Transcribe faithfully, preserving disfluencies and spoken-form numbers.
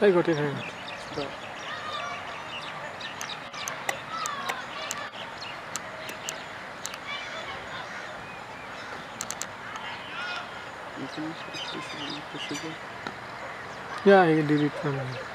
I got it, I got it. Stop. Yeah, I did it from here.